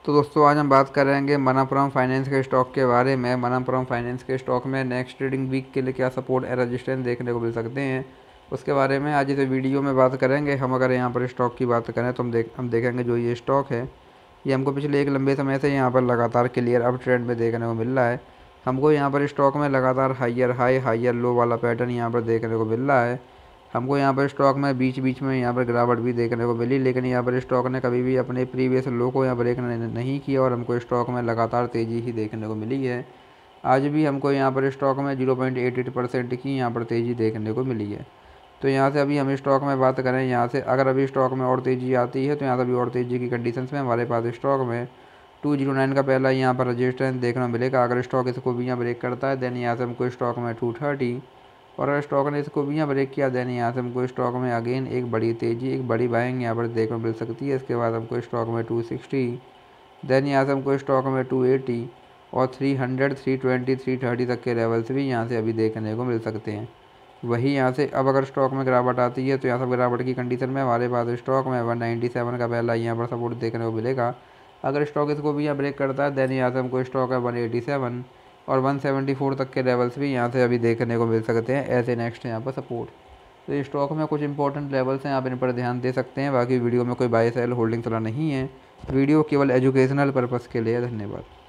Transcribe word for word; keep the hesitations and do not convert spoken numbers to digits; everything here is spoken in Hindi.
तो दोस्तों आज हम बात करेंगे मनप्पुरम फाइनेंस के स्टॉक के बारे में। मनप्पुरम फाइनेंस के स्टॉक में नेक्स्ट ट्रेडिंग वीक के लिए क्या सपोर्ट एंड रेजिस्टेंस देखने को मिल सकते हैं, उसके बारे में आज इस वीडियो में बात करेंगे। हम अगर यहाँ पर स्टॉक की बात करें तो हम देख हम देखेंगे जो ये स्टॉक है ये हमको पिछले एक लंबे समय से यहाँ पर लगातार क्लियर अप ट्रेंड में देखने को मिल रहा है। हमको यहाँ पर स्टॉक में लगातार हाइयर हाई हाइयर लो वाला पैटर्न यहाँ पर देखने को मिल रहा है। हमको यहाँ पर स्टॉक में बीच बीच में यहाँ पर गिरावट भी देखने को मिली, लेकिन यहाँ पर स्टॉक ने कभी भी अपने प्रीवियस लो को यहाँ ब्रेक नहीं किया और हमको स्टॉक में लगातार तेज़ी ही देखने को मिली है। आज भी हमको यहाँ पर स्टॉक में zero point eight eight percent की यहाँ पर तेज़ी देखने को मिली है। तो यहाँ से अभी हम स्टॉक में बात करें, यहाँ से अगर अभी स्टॉक में और तेज़ी आती है तो यहाँ से अभी और तेज़ी की कंडीशंस में हमारे पास स्टॉक में टू जीरो नाइन का पहला यहाँ पर रजिस्टेंस देखने को मिलेगा। अगर स्टॉक इसको भी यहाँ ब्रेक करता है देन यहाँ से हमको स्टॉक में टू थर्टी, और अगर स्टॉक ने इसको भी यहाँ ब्रेक किया देन यहाँ से हमको स्टॉक में अगेन एक बड़ी तेज़ी एक बड़ी बाइंग यहाँ पर देखने को मिल सकती है। इसके बाद हमको स्टॉक में टू सिक्सटी, देन यहाँ से हमको स्टॉक में टू एटी और three hundred three twenty three thirty तक के लेवल्स भी यहाँ से अभी देखने को मिल सकते हैं। वही यहाँ से अब अगर स्टॉक में गिरावट आती है तो यहाँ से गिरावट की कंडीशन में हमारे पास स्टॉक में वन नाइन्टी सेवन का पहला यहाँ पर सपोर्ट देखने को मिलेगा। अगर स्टॉक इसको भी यहाँ ब्रेक करता है देन यहाँ से हमको स्टॉक है वन एटी सेवन और वन सेवेंटी फोर तक के लेवल्स भी यहाँ से अभी देखने को मिल सकते हैं ऐसे नेक्स्ट यहाँ पर सपोर्ट। तो ये स्टॉक में कुछ इंपॉर्टेंट लेवल्स हैं, आप इन पर ध्यान दे सकते हैं। बाकी वीडियो में कोई बाय सेल होल्डिंग सलाह नहीं है, वीडियो केवल एजुकेशनल पर्पज़ के लिए। धन्यवाद।